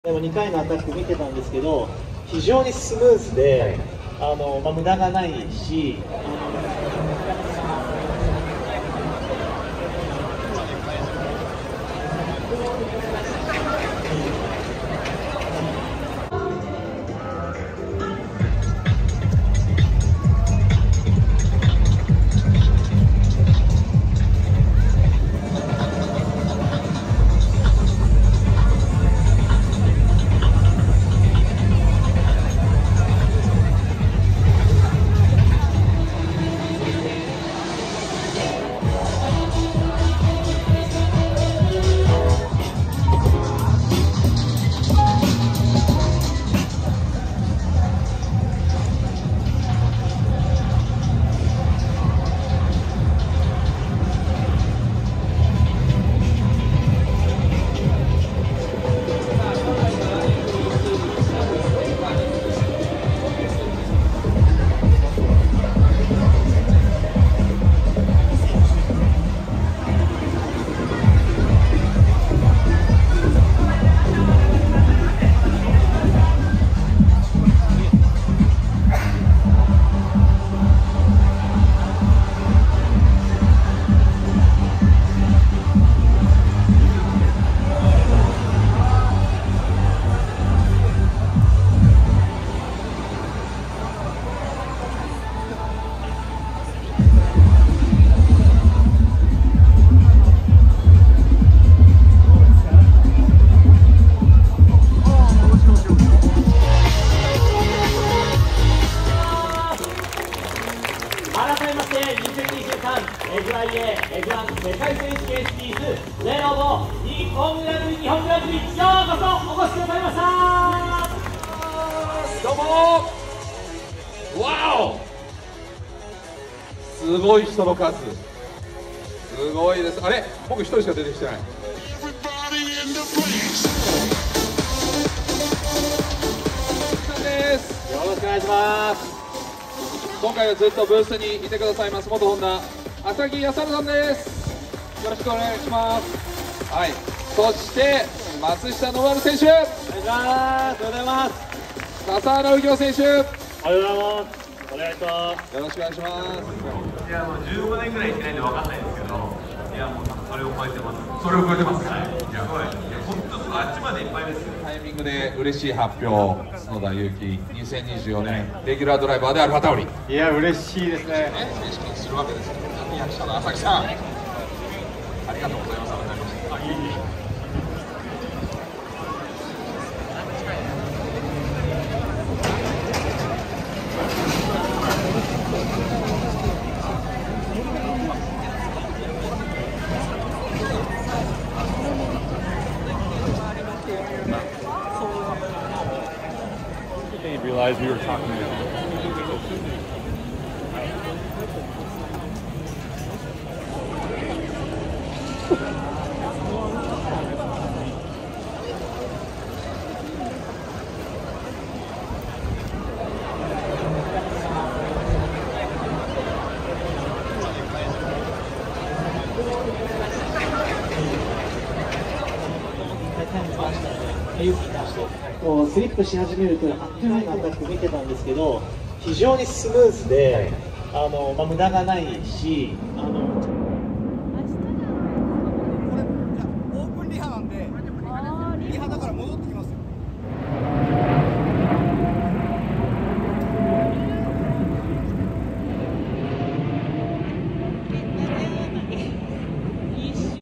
でも2回のアタック見てたんですけど、非常にスムーズで、無駄がないし、改めまして2023 FIA F1 世界選手権シリーズレノボ日本グランプリようこそお越しくださいました。 どうもわお、すごい人の数、すごいです。あれ、僕一人しか出てきてない。です。 よろしくお願いします。 今回はずっとブースにいてくださいます元ホンダ浅木康晴さんです。よろしくお願いします。はい、そして松下信治選手、 お願いします。おはようございます。 笠原右京選手、 おはようございます。お願いします。 よろしくお願いします。 いや、もう15年ぐらい行ってないんで分かんないんですけど、いや、もうそれを超えてます。それを超えてます。はい。いや、本当あっちまでいっぱいですよ。 タイミングで嬉しい発表、角田裕樹、2024年レギュラードライバーでアルファタオリ。 いや、嬉しいですね。 正式にするわけですけど、役者の浅木さん、ありがとうございます。改めまして。 Didn't realize we were talking to them. こうスリップし始めるとあっという間にアタック見てたんですけど、非常にスムーズで、無駄がないし、